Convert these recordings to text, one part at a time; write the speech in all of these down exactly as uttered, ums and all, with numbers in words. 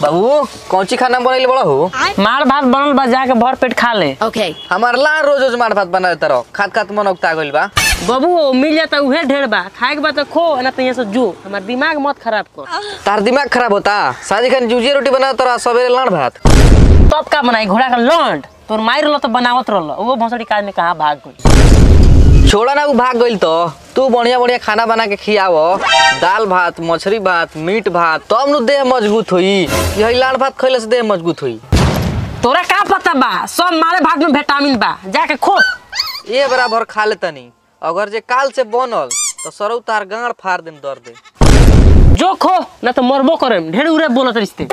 बाबू कौची खाना बनैले बड़ा हो? मार भात बनल बा, जाके भर पेट खा ले। Okay. हमार ला रोज रोज मार भात बना देता रहो, खात खात मन उगता गइल बा। बाबू मिल जाता उहे ढेर बा, खाए के बाद तो खो ना तो यहाँ से जो हमार दिमाग मत खराब कर। तार दिमाग खराब होता, शादी खान जूझे रोटी बना तोरा सवेरे लाड़ भात। तब का बनाई घोड़ा का लौंड तोर मार लो तो बनावत रहो, वो भोसड़ी काज में कहाँ भाग गई। छोड़ा ना, वो भाग गइल तो तू बढ़िया बढ़िया खाना बना के खियाव, दाल भात, मछली भात, मीट भात, तब नु देह मजबूत होई। यही लाड़ भात खइले से देह मजबूत होई। तोरा का पता बा, सब मारे भात में विटामिन बा, जाके खो। ये बराबर खा ले तनी, अगर जे काल से बनल तो सरौ तार गांड फाड़ देम दर दे। जो खो ना तो मरबो करेम, ढेर उरे बोलत रिश्ते।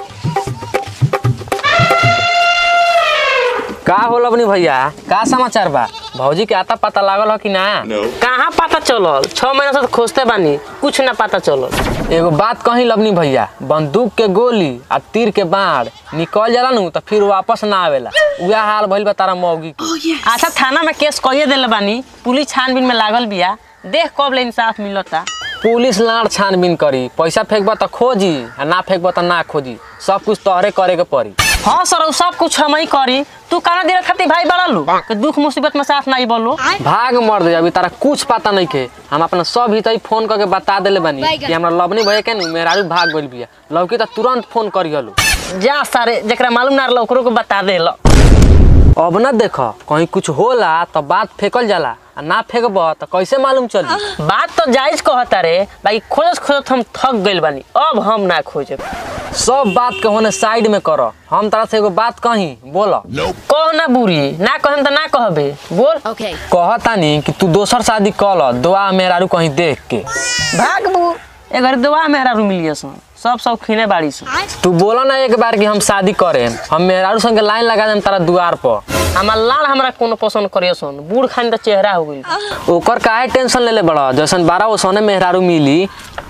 का होल अपनी भैया, का समाचार बा? भौजी के आता पता लागल हो कि ना? कहाँ पता चलल, छह महीना से तो खोजते बानी, कुछ ना पता चलल। एगो बात कही लवनी भैया, बंदूक के गोली आ तीर के बाढ़ निकल जाला नु तो फिर वापस ना आवेला। उहे हाल भइल बा तारा मौगी के। Oh, yes. अच्छा थाना में केस कइए देले बानी, पुलिस छानबीन में लागल बिया, देख कब ले इंसाफ मिलता। पुलिस लाड़ छानबीन करी, पैसा फेंकबा तो खोजी आ ना फेंकबा तो ना खोजी, सब कुछ तोहरे करे के पड़ी। हाँ सर सब कुछ हम ही करी, तू काना देर खाती भाई बड़ा लू कि दुख मुसीबत में साथ नहीं बोलो। भाग मर दे, अभी तारा कुछ पता नहीं के। हम अपना सब हित फोन करके बता देले बानी कि हमरा लवनी भैया के नु मेहरारू भाग गइल बिया, लौकी तो तुरंत फोन करियलो। जा सारे जेकरा मालूम ना रहल ओकरो को बता देलो। अब ना देखो कहीं कुछ होला तो बात फेंकल जाला, आ ना फेंकब तो कैसे मालूम चली? बात तो जायज कहता रे, बाकी खोजत खोजत हम थक गइल बानी, अब हम ना खोजे। सब बात के होने साइड में करो, हम तारा से एगो बात कही बोलो। कह ना बुरी, ना कहम तो ना कहबे, बोल। Okay. कहतानी कि तू दोसर शादी कर दुआ मेहरारू कहीं देख के। भाग बू, एगर दुआ मेहरा रू मिलिए सन, सब सब खिने बाड़ी सन। तू बोला ना एक बार कि हम शादी करे, हम मेहरारू संगे लाइन लगा देम तारा दुआर पर। हमार लाल हमरा कोनो पसंद करिए सन, बूढ़ खान तो चेहरा हो गइल। ओकर काहे टेंशन ले ले बड़ा, जैसन बारह ओसने मेहरारू मिली।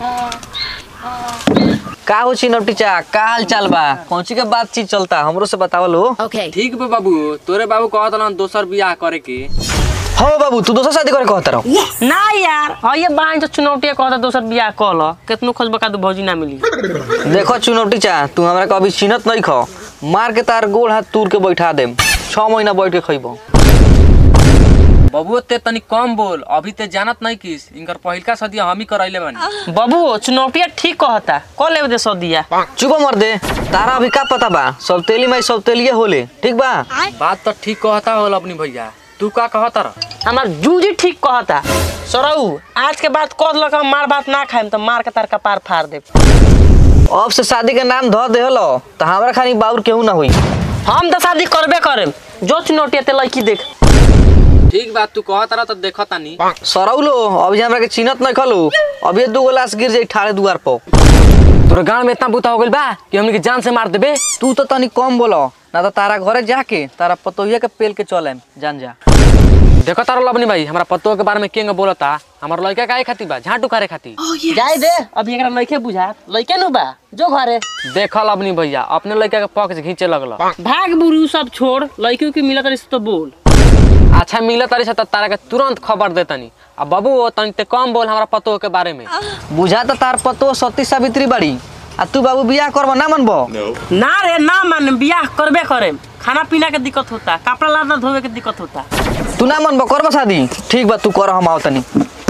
का हो चिनौटी चा, का हाल चाल बा? कौची के बातचीत चलता, हमरो से बतावल हो। Okay. ठीक बा बाबू, तोरे बाबू कहत रहन दोसर बियाह करे के। हो बाबू, तू दोसर शादी करे कहत रहो? ना यार, हये बाइन तो चुनौतिया कहता दोसर बियाह कर ल, केतनो खोजबा का दू भौजी ना मिली। देखो चुनौती चा, तू हमरा कभी चिन्हत नहीं खो, मार के तार गोड़ हाथ तूर के बैठा देम, छह महीना बैठ के खइबो। बाबू ते तनी कम बोल, अभी ते जानत नहीं किस, इनकर पहिलका सदिया हम ही करैले बानी। बाबू चुनौतिया ठीक कहता, कल ले दे सदिया। चुप मर दे, तारा अभी का पता बा, सब तेली में सब तेलिए होले, ठीक बा? बात तो ठीक कहता होल अपनी भैया, तू का कहता रह? हमार जूजी ठीक कहता। सरऊ आज के बाद कह लक मार बात ना खाएम तो मार के तार कपार फाड़ दे। अब से शादी के नाम धर देहलो तो हमरा खानी बाउर केहू ना होई। हम तो शादी करबे करेम, जो चुनौतिया ते लड़की देख। ठीक बात तू कहता रह तो देखता नी। सरऊ लो, अभी हमरा के चिन्हत नहीं खलो, अभी दू गिलास गिर जाई ठाड़े दुआर पर। तोरे गांव में इतना बूता हो गइल बा कि हमनी के जान से मार देबे। तू तो तनी कम बोलो, ना तो तारा घरे जाके तारा पतोहिया के पेल के चलेम, जान जा। देखो तारा लवनी भाई, हमरा पतो के बारे में केंग बोलता, हमर लड़का काहे खाती बा, झाटू करे खाती। Oh, yes. जाय दे, अभी एकरा लइके बुझा, लइके नु बा, जो घरे। देखल अपनी भैया अपने लड़का के पक्ष घींचे लगल। भाग बुरू सब छोड़, लइके के मिलत रिश्ता तो बोल। अच्छा मिलत तारी से तारा के तुरंत खबर देतनी। अब बाबू तनी ते कम बोल हमरा पतो के बारे में। बुझा तो तार पतो सती सावित्री बड़ी, आ तू बाबू बियाह करबो ना मनबो? ना रे ना मन, बियाह करबे करेम, खाना पीना के दिक्कत होता, कपड़ा लत्ता धोवे के दिक्कत होता। तू ना मनबो करबो शादी? ठीक बा, तू कर, हम आओ तनी।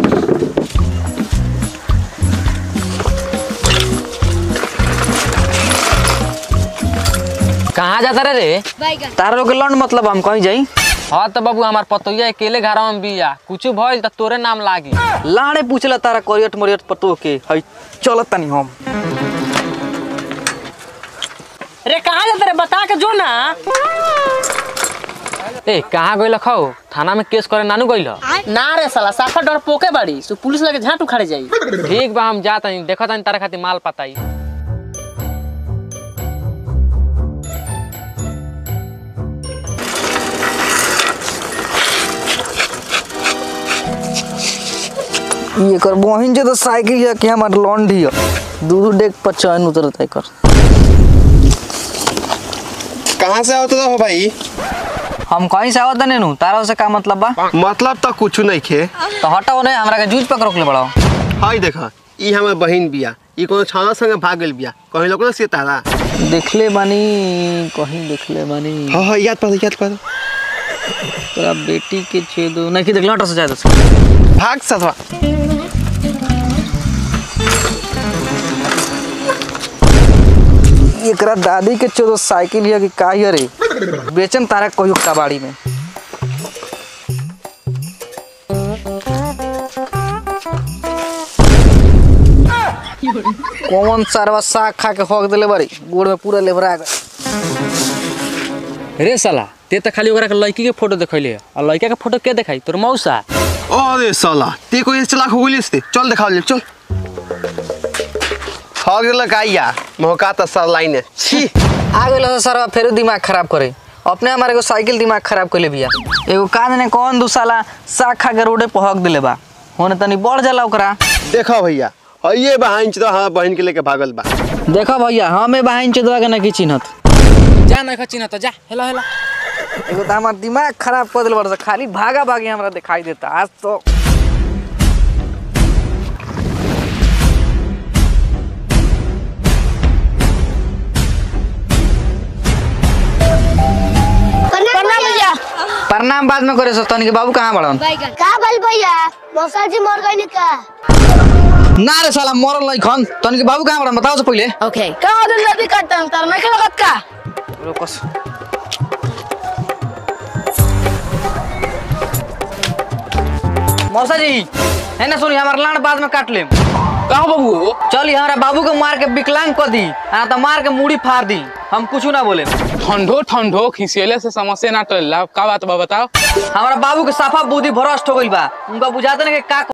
कहाँ जाता रे रे? तारा लोग के लौंड मतलब हम कहीं जाई? हाँ तो बाबू हमार पतोहिया अकेले घर में बिया, कुछ भइल तो तोरे नाम लागी। लाड़े पूछला तारा करियट मरियट पतो के, हई चलत तनी हम। रे कहाँ जाते रे, बता के जो ना। ए कहाँ गइल खौ, थाना में केस करे नानू गइल? ना रे साला साफा डर पोके बाड़ी, सो पुलिस लगे झाट उखाड़े जाई। ठीक बा, हम जात हई, देखत हई तारा खातिर माल पताई। ये कर बहिन जे तो साइकिल है कि हमार लौंडी है, दूध डेक पर चैन उतरता है कर। कहाँ से आवत हो भाई? हम कहीं से आवत नहीं नु, तारा से का मतलब बा? मतलब तो कुछ नहीं खे। तो हटाओ ने, हमरा के जूझ पकड़ ले बड़ाओ। हाय देखा, ई हमर बहिन बिया, ई कोनो छाना संगे भाग गेल बिया, कहीं लोग ना से तारा। देखले बानी कहीं देखले बानी हाँ हाँ याद पा याद पा तोरा बेटी के छेदो नहीं कि देखला हट से जाए भाग ससवा। एकरा दादी के चोदो साइकिल है कि का है रे बेचन तारा कहियो कबाड़ी में। कौन सारवा साग खा के हक देले बारी गोड़ में पूरा लेबरा गए। रे साला ते त खाली ओकरा के लड़की के फोटो देखैले और लड़का के फोटो के देखाई तोर मौसा। अरे साला ते कोई चला हो गइलिस ते चल दिखाओ ले चल। हक गेल काइया मोहका त सर लाइन छी आ गइल सरवा फेर दिमाग खराब करे अपने हमारे को साइकिल दिमाग खराब कर ले बिया। एगो काज ने कौन दू साला साग खा के रोडे पर हक देले बा होने तनी बढ़ जाला ओकरा। देखो भैया ये बहन तो हाँ बहन के लेके भागल बा। देखो भैया हमें बहन चोदवा के नहीं चिन्हत जा नहीं चिन्हत जा हेला हेला। एगो तो हमार दिमाग खराब कर दिल बरस खाली भागा भागी हमरा दिखाई देता आज तो। प्रणाम बाद में करे तनी के बाबू कहाँ बड़न का बल भैया मौसा जी मर गई का ना रे साला मरल नहीं खन तनी के बाबू कहाँ बड़न बताओ से पहले। ओके का दिन लदी कटन तर नहीं लगत का रुकस मौसा जी है ना सुनी हमार लाड़ बाद में काट लेम कहो बाबू चल हमारा बाबू को मार के विकलांग कर दी आ तो मार के मुड़ी फाड़ दी हम कुछ ना बोले। ठंडो ठंडो खिसियले से समस्या ना टल का बात बा बताओ। हमारा बाबू के साफा बुद्धि भ्रष्ट हो गई बा उनका बुझाते ना कि का